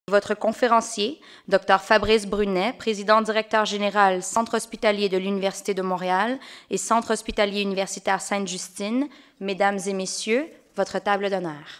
Votre conférencier, Dr Fabrice Brunet, président-directeur général Centre hospitalier de l'Université de Montréal et Centre hospitalier universitaire Sainte-Justine, Mesdames et Messieurs, votre table d'honneur.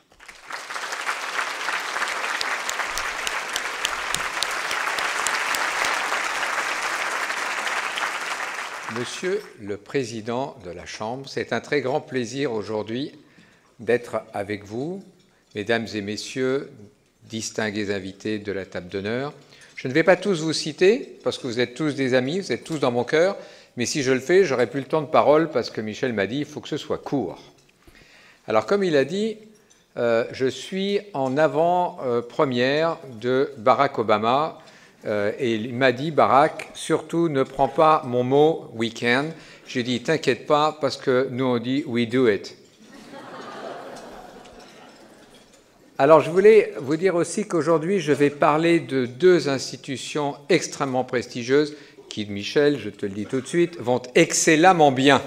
Monsieur le Président de la Chambre, c'est un très grand plaisir aujourd'hui d'être avec vous, Mesdames et Messieurs, distingués invités de la table d'honneur. Je ne vais pas tous vous citer, parce que vous êtes tous des amis, vous êtes tous dans mon cœur, mais si je le fais, j'aurai plus le temps de parole, parce que Michel m'a dit, il faut que ce soit court. Alors, comme il a dit, je suis en avant-première de Barack Obama, et il m'a dit, Barack, surtout ne prends pas mon mot « week-end ». J'ai dit, t'inquiète pas, parce que nous on dit « we do it ». Alors, je voulais vous dire aussi qu'aujourd'hui, je vais parler de deux institutions extrêmement prestigieuses qui, Michel, je te le dis tout de suite, vont excellemment bien.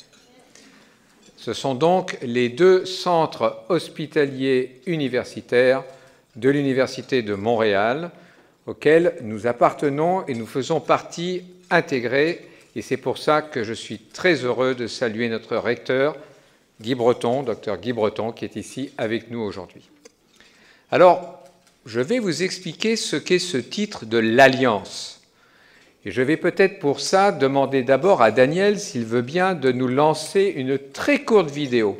Ce sont donc les deux centres hospitaliers universitaires de l'Université de Montréal auxquels nous appartenons et nous faisons partie intégrée. Et c'est pour ça que je suis très heureux de saluer notre recteur, Guy Breton, Dr Guy Breton, qui est ici avec nous aujourd'hui. Alors, je vais vous expliquer ce qu'est ce titre de l'Alliance. Et je vais peut-être pour ça demander d'abord à Daniel s'il veut bien de nous lancer une très courte vidéo.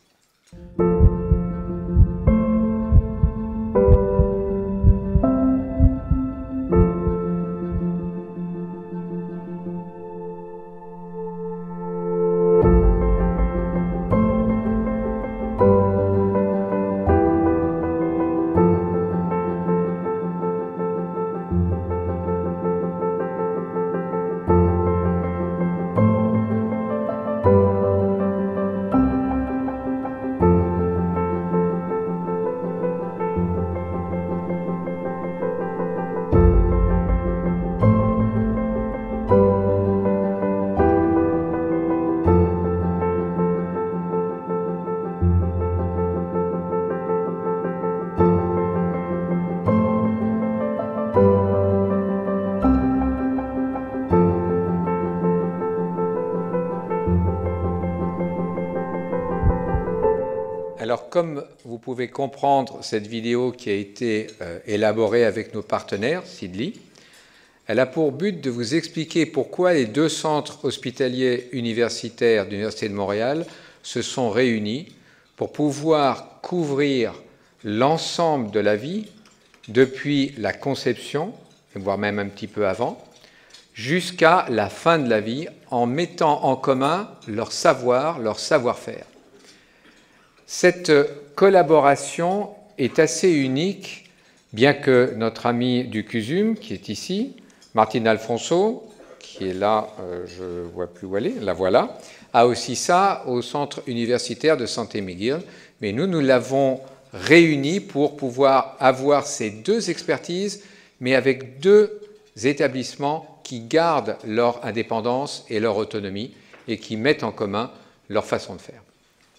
Alors, comme vous pouvez comprendre, cette vidéo qui a été élaborée avec nos partenaires, Sidley, elle a pour but de vous expliquer pourquoi les deux centres hospitaliers universitaires de l'Université de Montréal se sont réunis pour pouvoir couvrir l'ensemble de la vie, depuis la conception, voire même un petit peu avant, jusqu'à la fin de la vie, en mettant en commun leur savoir, leur savoir-faire. Cette collaboration est assez unique, bien que notre ami du CUSUM, qui est ici, Martine Alfonso, qui est là, je ne vois plus où elle est, la voilà, a aussi ça au Centre universitaire de santé McGill. Mais nous l'avons réuni pour pouvoir avoir ces deux expertises, mais avec deux établissements qui gardent leur indépendance et leur autonomie et qui mettent en commun leur façon de faire.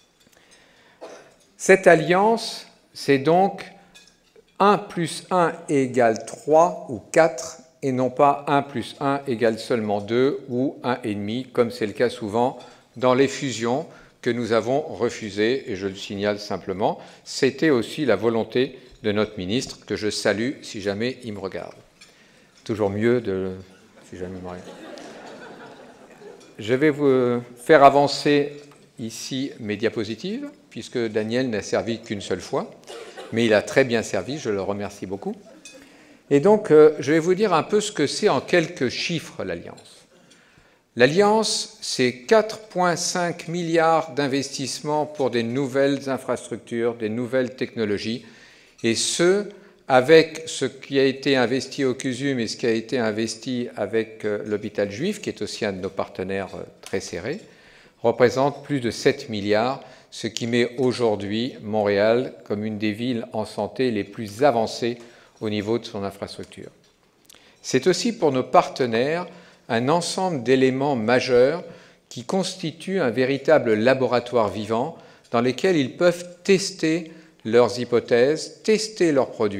Cette alliance, c'est donc 1 plus 1 égale 3 ou 4, et non pas 1 plus 1 égale seulement 2 ou 1,5, comme c'est le cas souvent dans les fusions que nous avons refusées, et je le signale simplement. C'était aussi la volonté de notre ministre, que je salue si jamais il me regarde. Toujours mieux de... si jamais il me regarde. Je vais vous faire avancer ici mes diapositives, puisque Daniel n'a servi qu'une seule fois, mais il a très bien servi, je le remercie beaucoup. Et donc, je vais vous dire un peu ce que c'est en quelques chiffres, l'Alliance. L'Alliance, c'est 4,5 milliards d'investissements pour des nouvelles infrastructures, des nouvelles technologies, et ce, avec ce qui a été investi au CUSUM et ce qui a été investi avec l'hôpital juif, qui est aussi un de nos partenaires très serrés, représente plus de 7 milliards, ce qui met aujourd'hui Montréal comme une des villes en santé les plus avancées au niveau de son infrastructure. C'est aussi pour nos partenaires un ensemble d'éléments majeurs qui constituent un véritable laboratoire vivant dans lesquels ils peuvent tester leurs hypothèses, tester leurs produits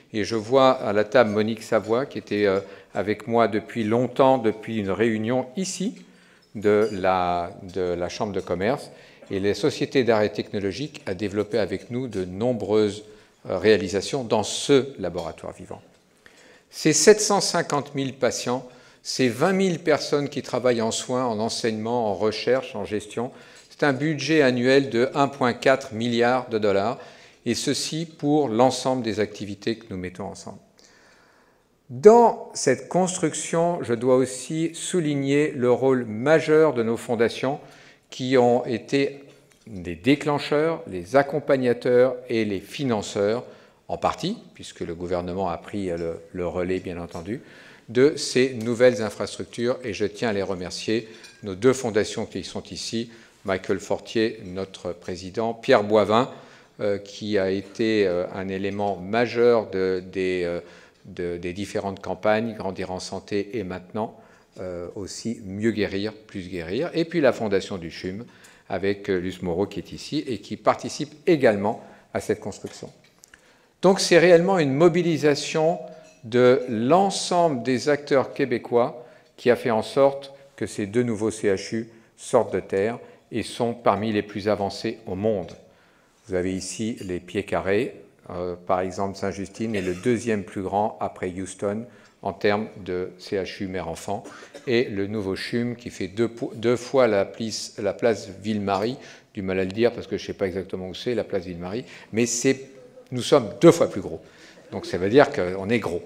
Et je vois à la table Monique Savoie, qui était avec moi depuis longtemps, depuis une réunion ici de la Chambre de commerce. Et la Société d'arrêt technologique a développé avec nous de nombreuses réalisations dans ce laboratoire vivant. Ces 750 000 patients, ces 20 000 personnes qui travaillent en soins, en enseignement, en recherche, en gestion, c'est un budget annuel de 1,4 milliard de dollars, et ceci pour l'ensemble des activités que nous mettons ensemble. Dans cette construction, je dois aussi souligner le rôle majeur de nos fondations qui ont été des déclencheurs, les accompagnateurs et les financeurs, en partie, puisque le gouvernement a pris le relais, bien entendu, de ces nouvelles infrastructures, et je tiens à les remercier, nos deux fondations qui sont ici, Michael Fortier, notre président, Pierre Boivin, qui a été un élément majeur des différentes campagnes, Grandir en santé et maintenant aussi Mieux guérir, plus guérir, et puis la fondation du CHUM, avec Luce Moreau qui est ici et qui participe également à cette construction. Donc c'est réellement une mobilisation de l'ensemble des acteurs québécois qui a fait en sorte que ces deux nouveaux CHU sortent de terre et sont parmi les plus avancés au monde. Vous avez ici les pieds carrés, par exemple Sainte-Justine est le deuxième plus grand après Houston en termes de CHU mère-enfant, et le nouveau CHUM qui fait deux fois la place Ville-Marie, du mal à le dire parce que je ne sais pas exactement où c'est la place Ville-Marie, mais nous sommes 2 fois plus gros. Donc ça veut dire qu'on est gros.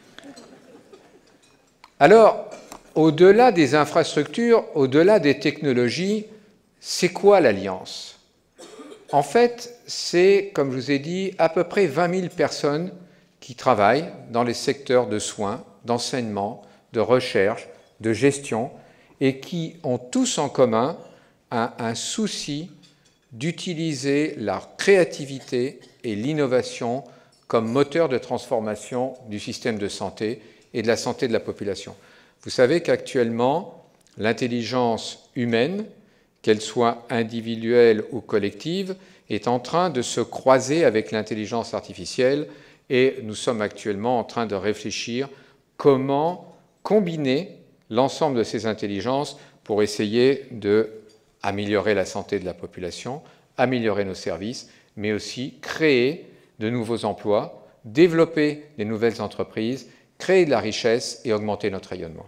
Alors, au-delà des infrastructures, au-delà des technologies, c'est quoi l'Alliance? En fait, c'est, comme je vous ai dit, à peu près 20 000 personnes qui travaillent dans les secteurs de soins, d'enseignement, de recherche, de gestion, et qui ont tous en commun un souci d'utiliser la créativité et l'innovation comme moteur de transformation du système de santé et de la santé de la population. Vous savez qu'actuellement, l'intelligence humaine, qu'elle soit individuelle ou collective, est en train de se croiser avec l'intelligence artificielle, et nous sommes actuellement en train de réfléchir comment combiner l'ensemble de ces intelligences pour essayer d'améliorer la santé de la population, améliorer nos services, mais aussi créer de nouveaux emplois, développer des nouvelles entreprises, créer de la richesse et augmenter notre rayonnement.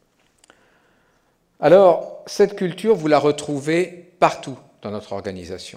Alors, cette culture, vous la retrouvez partout dans notre organisation.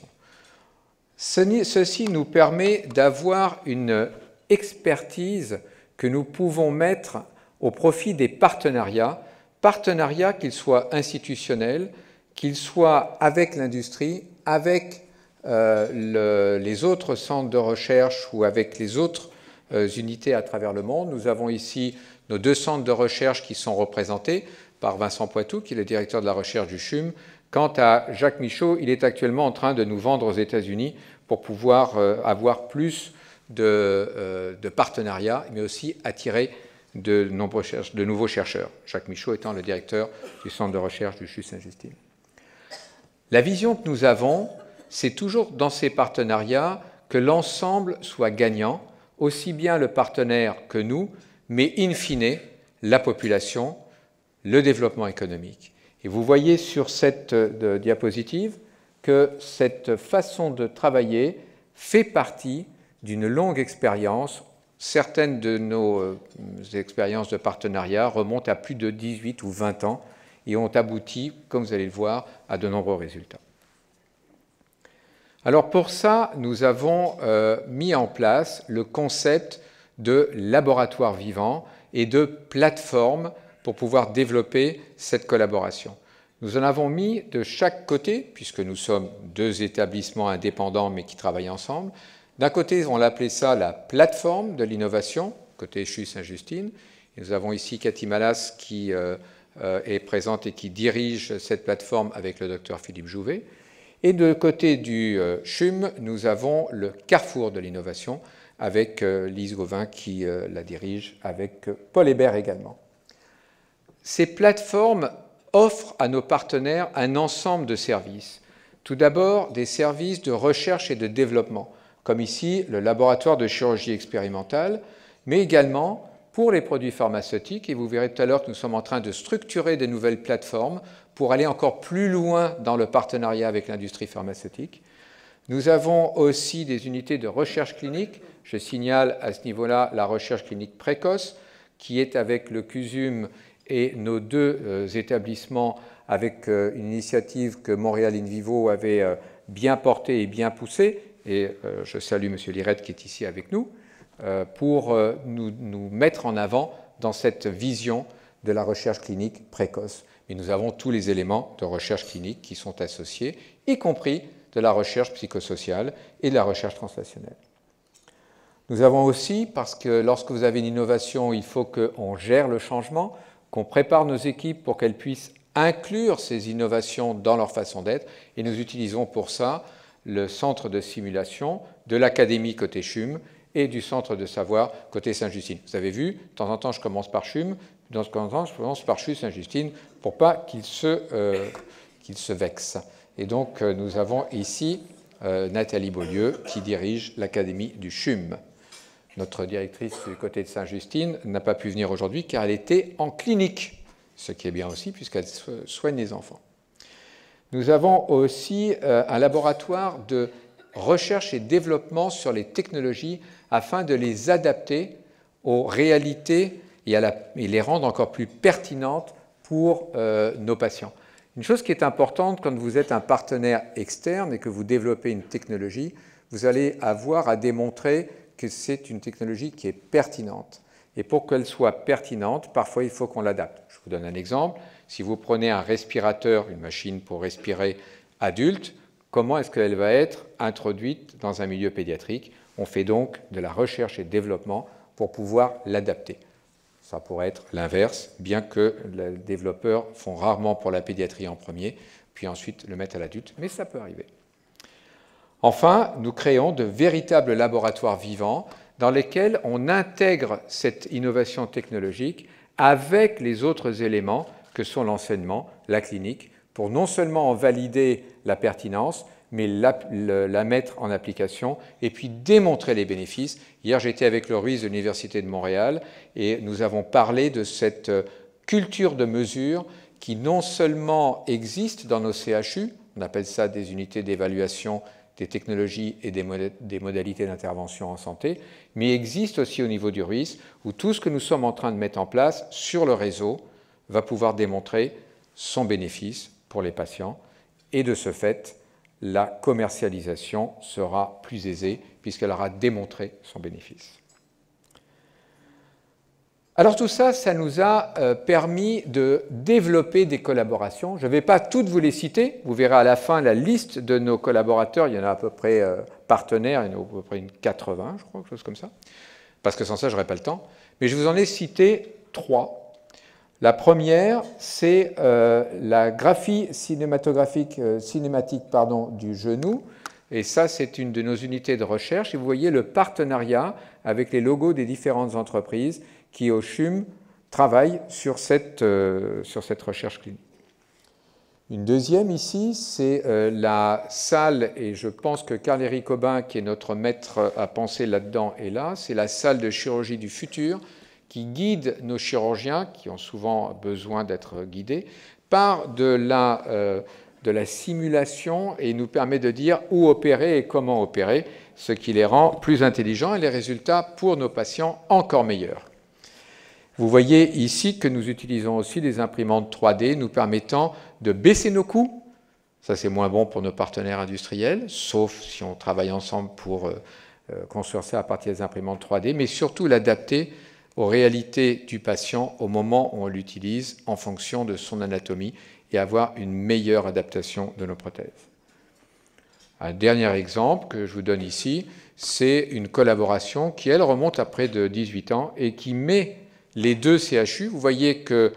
Ceci nous permet d'avoir une expertise que nous pouvons mettre au profit des partenariats qu'ils soient institutionnels, qu'ils soient avec l'industrie, avec les autres centres de recherche ou avec les autres unités à travers le monde. Nous avons ici nos 2 centres de recherche qui sont représentés par Vincent Poitou, qui est le directeur de la recherche du CHUM. Quant à Jacques Michaud, il est actuellement en train de nous vendre aux États-Unis pour pouvoir avoir plus de partenariats, mais aussi attirer de nouveaux chercheurs. Jacques Michaud étant le directeur du centre de recherche du CHU Sainte-Justine. La vision que nous avons, c'est toujours dans ces partenariats que l'ensemble soit gagnant, aussi bien le partenaire que nous, mais in fine, la population, le développement économique. Et vous voyez sur cette diapositive que cette façon de travailler fait partie d'une longue expérience. Certaines de nos expériences de partenariat remontent à plus de 18 ou 20 ans et ont abouti, comme vous allez le voir, à de nombreux résultats. Alors pour ça, nous avons mis en place le concept de laboratoire vivant et de plateforme pour pouvoir développer cette collaboration. Nous en avons mis de chaque côté, puisque nous sommes 2 établissements indépendants mais qui travaillent ensemble. D'un côté, on l'appelait ça la plateforme de l'innovation, côté CHU Sainte-Justine. Nous avons ici Cathy Malas qui est présente et qui dirige cette plateforme avec le docteur Philippe Jouvet. Et de côté du CHUM, nous avons le carrefour de l'innovation avec Lise Gauvin qui la dirige, avec Paul Hébert également. Ces plateformes offrent à nos partenaires un ensemble de services. Tout d'abord, des services de recherche et de développement. comme ici le laboratoire de chirurgie expérimentale, mais également pour les produits pharmaceutiques. Et vous verrez tout à l'heure que nous sommes en train de structurer de nouvelles plateformes pour aller encore plus loin dans le partenariat avec l'industrie pharmaceutique. Nous avons aussi des unités de recherche clinique. Je signale à ce niveau-là la recherche clinique précoce, qui est avec le CUSUM et nos deux établissements, avec une initiative que Montréal In Vivo avait bien portée et bien poussée. Et je salue M. Lirette qui est ici avec nous, pour nous mettre en avant dans cette vision de la recherche clinique précoce. Mais nous avons tous les éléments de recherche clinique qui sont associés, y compris de la recherche psychosociale et de la recherche translationnelle. Nous avons aussi, parce que lorsque vous avez une innovation, il faut qu'on gère le changement, qu'on prépare nos équipes pour qu'elles puissent inclure ces innovations dans leur façon d'être, et nous utilisons pour ça le centre de simulation de l'Académie côté CHUM et du centre de savoir côté Sainte-Justine. Vous avez vu, de temps en temps, je commence par CHUM, de temps en temps, je commence par CHU Sainte-Justine pour pas qu'il se vexe. Et donc, nous avons ici Nathalie Beaulieu qui dirige l'Académie du CHUM. Notre directrice du côté de Sainte-Justine n'a pas pu venir aujourd'hui car elle était en clinique, ce qui est bien aussi puisqu'elle soigne les enfants. Nous avons aussi un laboratoire de recherche et développement sur les technologies afin de les adapter aux réalités et les rendre encore plus pertinentes pour nos patients. Une chose qui est importante quand vous êtes un partenaire externe et que vous développez une technologie, vous allez avoir à démontrer que c'est une technologie qui est pertinente. Et pour qu'elle soit pertinente, parfois il faut qu'on l'adapte. Je vous donne un exemple. Si vous prenez un respirateur, une machine pour respirer adulte, comment est-ce qu'elle va être introduite dans un milieu pédiatrique? On fait donc de la recherche et développement pour pouvoir l'adapter. Ça pourrait être l'inverse, bien que les développeurs font rarement pour la pédiatrie en premier, puis ensuite le mettent à l'adulte, mais ça peut arriver. Enfin, nous créons de véritables laboratoires vivants dans lesquels on intègre cette innovation technologique avec les autres éléments que sont l'enseignement, la clinique, pour non seulement en valider la pertinence, mais la mettre en application et puis démontrer les bénéfices. Hier, j'étais avec le Ruiz de l'Université de Montréal et nous avons parlé de cette culture de mesure qui non seulement existe dans nos CHU, on appelle ça des unités d'évaluation des technologies et des modalités d'intervention en santé, mais existe aussi au niveau du Ruiz, où tout ce que nous sommes en train de mettre en place sur le réseau va pouvoir démontrer son bénéfice pour les patients, et de ce fait, la commercialisation sera plus aisée puisqu'elle aura démontré son bénéfice. Alors tout ça, ça nous a permis de développer des collaborations. Je ne vais pas toutes vous les citer, vous verrez à la fin la liste de nos collaborateurs, il y en a à peu près partenaires, il y en a à peu près une 80, je crois, quelque chose comme ça, parce que sans ça, je n'aurais pas le temps. Mais je vous en ai cité 3. La première, c'est la graphie cinématique du genou. Et ça, c'est une de nos unités de recherche. Et vous voyez le partenariat avec les logos des différentes entreprises qui, au CHUM, travaillent sur cette recherche clinique. Une deuxième ici, c'est la salle, et je pense que Carl-Éric Aubin, qui est notre maître à penser là-dedans, est là. C'est la salle de chirurgie du futur, qui guide nos chirurgiens, qui ont souvent besoin d'être guidés, par de la simulation et nous permet de dire où opérer et comment opérer, ce qui les rend plus intelligents et les résultats pour nos patients encore meilleurs. Vous voyez ici que nous utilisons aussi des imprimantes 3D nous permettant de baisser nos coûts. Ça, c'est moins bon pour nos partenaires industriels, sauf si on travaille ensemble pour construire ça à partir des imprimantes 3D, mais surtout l'adapter aux réalités du patient au moment où on l'utilise en fonction de son anatomie et avoir une meilleure adaptation de nos prothèses. Un dernier exemple que je vous donne ici, c'est une collaboration qui, elle, remonte à près de 18 ans et qui met les deux CHU. Vous voyez que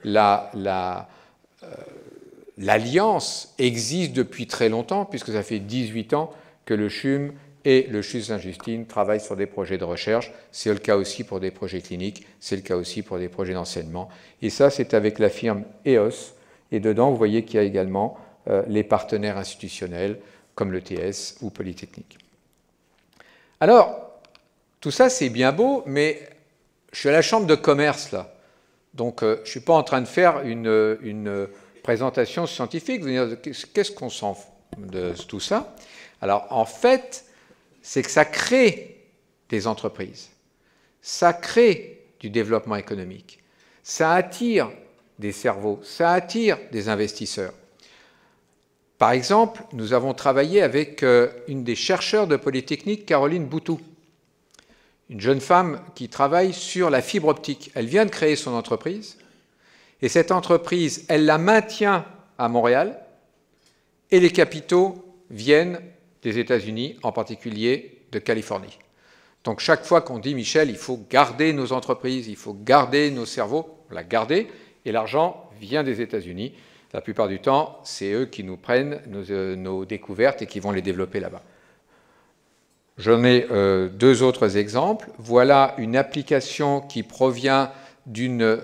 l'alliance existe depuis très longtemps, puisque ça fait 18 ans que le CHUM et le CHU Sainte-Justine travaillent sur des projets de recherche. C'est le cas aussi pour des projets cliniques, c'est le cas aussi pour des projets d'enseignement. Et ça, c'est avec la firme EOS. Et dedans, vous voyez qu'il y a également les partenaires institutionnels, comme l'ETS ou Polytechnique. Alors, tout ça, c'est bien beau, mais je suis à la chambre de commerce, là. Donc, je ne suis pas en train de faire une présentation scientifique. Vous allez dire, qu'est-ce qu'on s'en fout de tout ça? Alors, en fait, c'est que ça crée des entreprises. Ça crée du développement économique. Ça attire des cerveaux. Ça attire des investisseurs. Par exemple, nous avons travaillé avec une des chercheurs de Polytechnique, Caroline Boutou, une jeune femme qui travaille sur la fibre optique. Elle vient de créer son entreprise, et cette entreprise, elle la maintient à Montréal, et les capitaux viennent des États-Unis, en particulier de Californie. Donc chaque fois qu'on dit, Michel, il faut garder nos entreprises, il faut garder nos cerveaux, on l'a gardé, et l'argent vient des États-Unis. La plupart du temps, c'est eux qui nous prennent nos découvertes et qui vont les développer là-bas. J'en ai deux autres exemples. Voilà une application qui provient d'un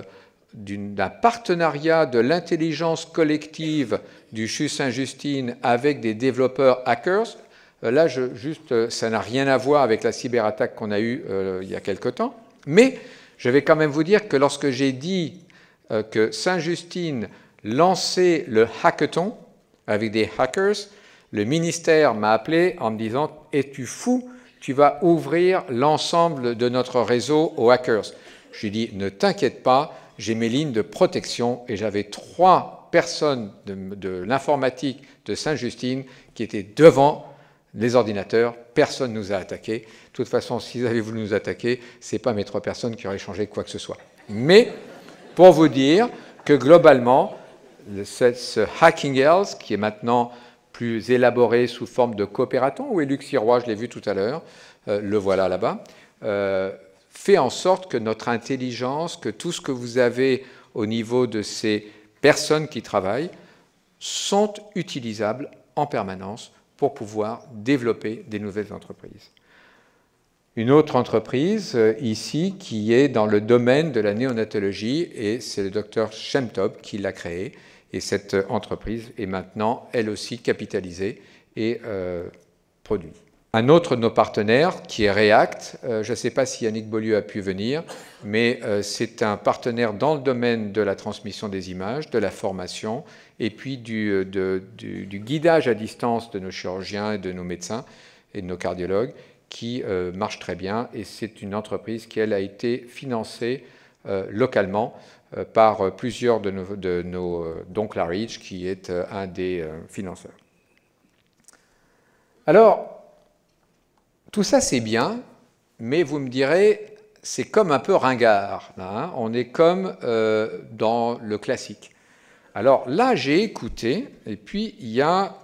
partenariat de l'intelligence collective du CHU Sainte-Justine avec des développeurs hackers. Là, ça n'a rien à voir avec la cyberattaque qu'on a eue il y a quelque temps. Mais je vais quand même vous dire que lorsque j'ai dit que Sainte-Justine lançait le hackathon avec des hackers, le ministère m'a appelé en me disant « Es-tu fou? Tu vas ouvrir l'ensemble de notre réseau aux hackers. » Je lui ai dit « Ne t'inquiète pas, j'ai mes lignes de protection. » Et j'avais 3 personnes de l'informatique de Sainte-Justine qui étaient devant les ordinateurs. Personne ne nous a attaqués. De toute façon, s'ils avaient voulu nous attaquer, ce n'est pas mes 3 personnes qui auraient changé quoi que ce soit. Mais pour vous dire que globalement, ce Hacking Health, qui est maintenant plus élaboré sous forme de coopératon, où est Luc Sirois, je l'ai vu tout à l'heure, le voilà là-bas, fait en sorte que notre intelligence, que tout ce que vous avez au niveau de ces personnes qui travaillent, sont utilisables en permanence pour pouvoir développer des nouvelles entreprises. Une autre entreprise ici qui est dans le domaine de la néonatologie, et c'est le docteur Shemtov qui l'a créée. Et cette entreprise est maintenant, elle aussi, capitalisée et produit. Un autre de nos partenaires, qui est React, je ne sais pas si Yannick Beaulieu a pu venir, mais c'est un partenaire dans le domaine de la transmission des images, de la formation, et puis du guidage à distance de nos chirurgiens et de nos médecins et de nos cardiologues, qui marche très bien. Et c'est une entreprise qui, elle, a été financée localement par plusieurs de nos dont Claridge, qui est un des financeurs. Alors, tout ça c'est bien, mais vous me direz, c'est comme un peu ringard. Là, hein, on est comme dans le classique. Alors là, j'ai écouté, et puis il y a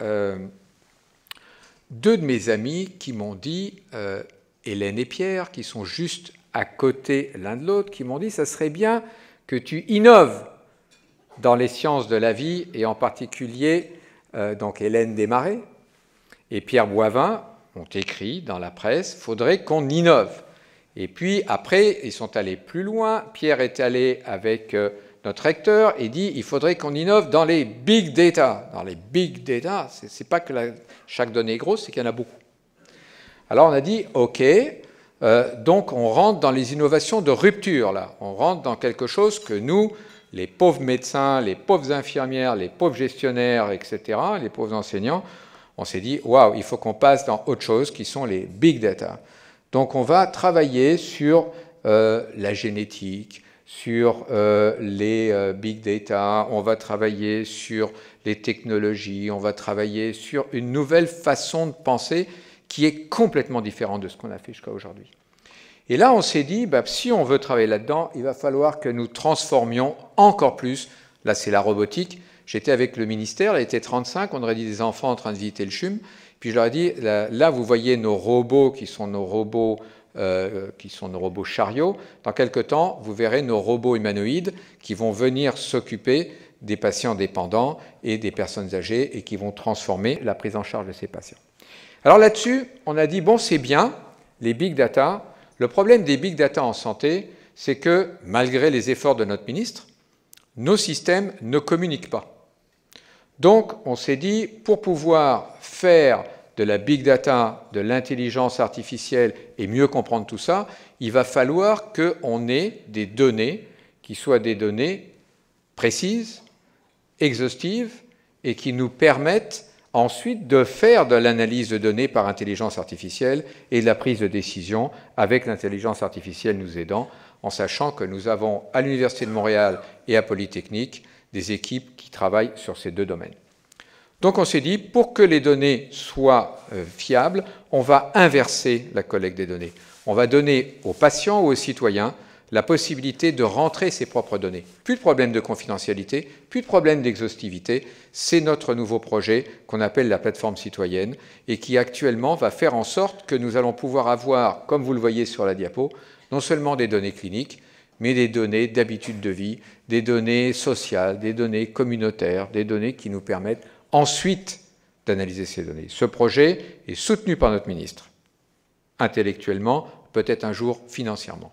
2 de mes amis qui m'ont dit, Hélène et Pierre, qui sont juste à côté l'un de l'autre, qui m'ont dit, ça serait bien que tu innoves dans les sciences de la vie, et en particulier, donc Hélène Desmarais et Pierre Boivin ont écrit dans la presse, il faudrait qu'on innove. Et puis après, ils sont allés plus loin. Pierre est allé avec notre recteur et dit, il faudrait qu'on innove dans les big data. Dans les big data, c'est pas que chaque donnée est grosse, c'est qu'il y en a beaucoup. Alors on a dit, OK, donc on rentre dans les innovations de rupture, là. On rentre dans quelque chose que nous, les pauvres médecins, les pauvres infirmières, les pauvres gestionnaires, etc., les pauvres enseignants, on s'est dit, waouh, il faut qu'on passe dans autre chose qui sont les big data. Donc on va travailler sur la génétique, sur les big data, on va travailler sur les technologies, on va travailler sur une nouvelle façon de penser qui est complètement différente de ce qu'on a fait jusqu'à aujourd'hui. Et là, on s'est dit, bah, si on veut travailler là-dedans, il va falloir que nous transformions encore plus. Là, c'est la robotique. J'étais avec le ministère, il était 35, on aurait dit des enfants en train de visiter le CHUM. Puis je leur ai dit, là, vous voyez nos robots qui sont nos robots chariots. Dans quelque temps, vous verrez nos robots humanoïdes qui vont venir s'occuper des patients dépendants et des personnes âgées et qui vont transformer la prise en charge de ces patients. Alors là-dessus, on a dit, bon, c'est bien, les big data. Le problème des big data en santé, c'est que, malgré les efforts de notre ministre, nos systèmes ne communiquent pas. Donc, on s'est dit, pour pouvoir faire de la big data, de l'intelligence artificielle et mieux comprendre tout ça, il va falloir qu'on ait des données qui soient des données précises, exhaustives et qui nous permettent ensuite de faire de l'analyse de données par intelligence artificielle et de la prise de décision avec l'intelligence artificielle nous aidant, en sachant que nous avons à l'Université de Montréal et à Polytechnique des équipes qui travaillent sur ces deux domaines. Donc on s'est dit, pour que les données soient fiables, on va inverser la collecte des données. On va donner aux patients ou aux citoyens la possibilité de rentrer ses propres données. Plus de problème de confidentialité, plus de problème d'exhaustivité. C'est notre nouveau projet qu'on appelle la plateforme citoyenne et qui actuellement va faire en sorte que nous allons pouvoir avoir, comme vous le voyez sur la diapo, non seulement des données cliniques, mais des données d'habitude de vie, des données sociales, des données communautaires, des données qui nous permettent ensuite d'analyser ces données. Ce projet est soutenu par notre ministre, intellectuellement, peut-être un jour financièrement.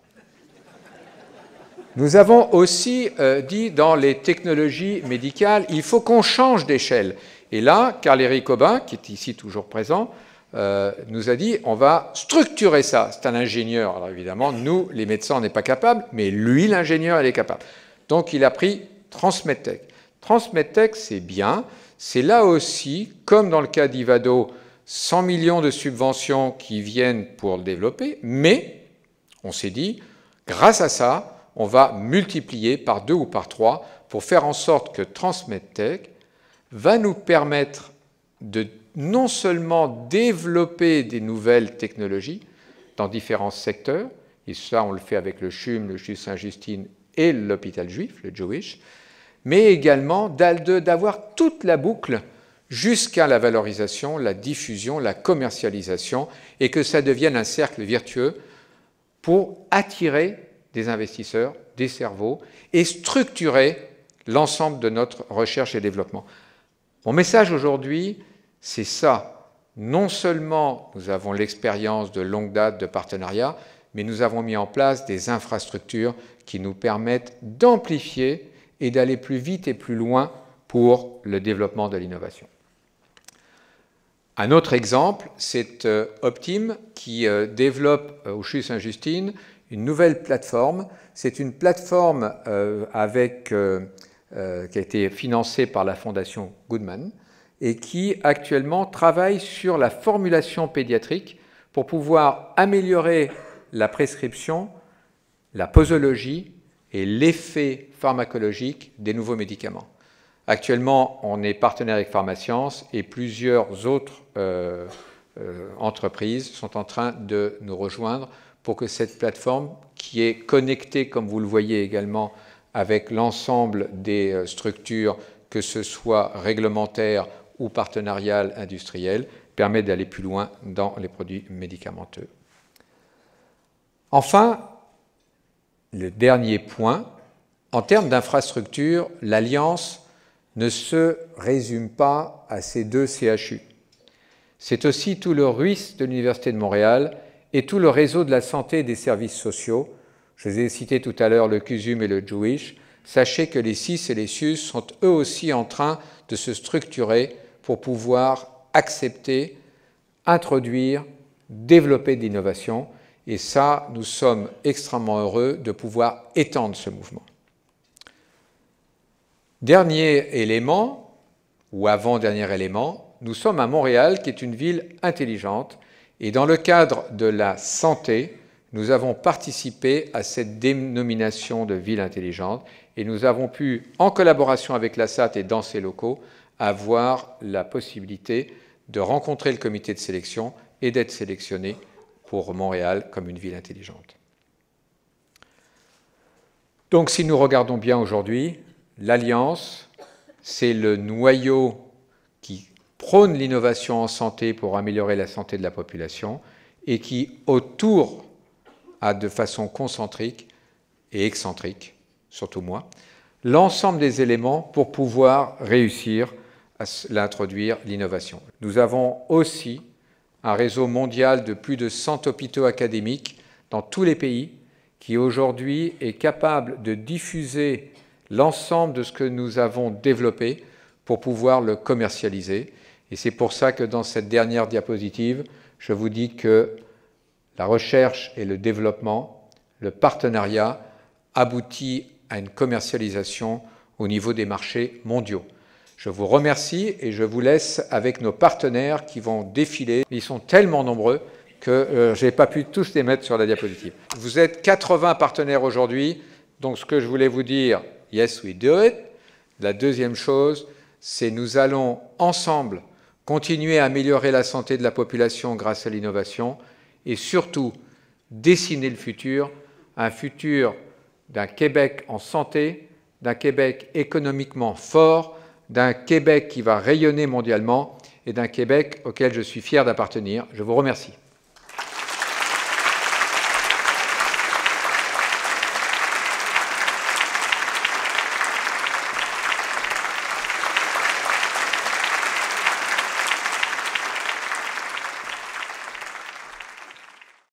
Nous avons aussi dit dans les technologies médicales, il faut qu'on change d'échelle. Et là, Carl-Éric Aubin, qui est ici toujours présent, nous a dit on va structurer ça. C'est un ingénieur. Alors évidemment, nous, les médecins, on n'est pas capables, mais lui, l'ingénieur, il est capable. Donc il a pris Transmedtech. Transmedtech, c'est bien. C'est là aussi, comme dans le cas d'Ivado, 100 millions de subventions qui viennent pour le développer, mais on s'est dit, grâce à ça, on va multiplier par 2 ou par 3 pour faire en sorte que Transmedtech va nous permettre de non seulement développer des nouvelles technologies dans différents secteurs, et ça on le fait avec le CHUM, le CHU Sainte-Justine et l'hôpital juif, le Jewish, mais également d'avoir toute la boucle jusqu'à la valorisation, la diffusion, la commercialisation, et que ça devienne un cercle vertueux pour attirer des investisseurs, des cerveaux, et structurer l'ensemble de notre recherche et développement. Mon message aujourd'hui, c'est ça. Non seulement nous avons l'expérience de longue date de partenariat, mais nous avons mis en place des infrastructures qui nous permettent d'amplifier et d'aller plus vite et plus loin pour le développement de l'innovation. Un autre exemple, c'est Optim qui développe au CHU Sainte-Justine une nouvelle plateforme. C'est une plateforme qui a été financée par la fondation Goodman et qui actuellement travaille sur la formulation pédiatrique pour pouvoir améliorer la prescription, la posologie et l'effet pharmacologique des nouveaux médicaments. Actuellement, on est partenaire avec Pharmascience et plusieurs autres entreprises sont en train de nous rejoindre pour que cette plateforme, qui est connectée, comme vous le voyez également, avec l'ensemble des structures, que ce soit réglementaires ou partenariales industrielles, permette d'aller plus loin dans les produits médicamenteux. Enfin, le dernier point, en termes d'infrastructure, l'Alliance ne se résume pas à ces 2 CHU. C'est aussi tout le RUIS de l'Université de Montréal et tout le réseau de la santé et des services sociaux. Je vous ai cité tout à l'heure le CUSUM et le Jewish. Sachez que les CIS et les CIUS sont eux aussi en train de se structurer pour pouvoir accepter, introduire, développer de l'innovation. Et ça, nous sommes extrêmement heureux de pouvoir étendre ce mouvement. Dernier élément, ou avant-dernier élément, nous sommes à Montréal, qui est une ville intelligente, et dans le cadre de la santé, nous avons participé à cette dénomination de ville intelligente, et nous avons pu, en collaboration avec la SAT et dans ses locaux, avoir la possibilité de rencontrer le comité de sélection et d'être sélectionné pour Montréal comme une ville intelligente. Donc si nous regardons bien aujourd'hui, l'Alliance, c'est le noyau qui prône l'innovation en santé pour améliorer la santé de la population et qui, autour, a de façon concentrique et excentrique, surtout moi, l'ensemble des éléments pour pouvoir réussir à l'introduire l'innovation. Nous avons aussi un réseau mondial de plus de 100 hôpitaux académiques dans tous les pays qui aujourd'hui est capable de diffuser l'ensemble de ce que nous avons développé pour pouvoir le commercialiser. Et Et c'est pour ça que dans cette dernière diapositive, je vous dis que la recherche et le développement, le partenariat, aboutit à une commercialisation au niveau des marchés mondiaux. Je vous remercie et je vous laisse avec nos partenaires qui vont défiler. Ils sont tellement nombreux que je n'ai pas pu tous les mettre sur la diapositive. Vous êtes 80 partenaires aujourd'hui, donc ce que je voulais vous dire, yes, we do it. La deuxième chose, c'est nous allons ensemble continuer à améliorer la santé de la population grâce à l'innovation et surtout dessiner le futur, un futur d'un Québec en santé, d'un Québec économiquement fort, d'un Québec qui va rayonner mondialement et d'un Québec auquel je suis fier d'appartenir. Je vous remercie.